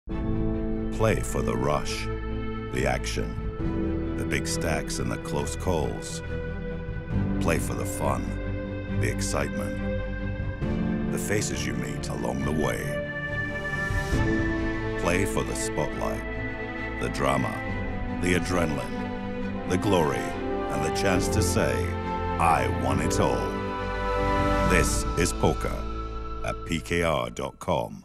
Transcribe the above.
Play for the rush, the action, the big stacks and the close calls. Play for the fun, the excitement, the faces you meet along the way. Play for the spotlight, the drama, the adrenaline, the glory, and the chance to say, I won it all. This is poker at pkr.com.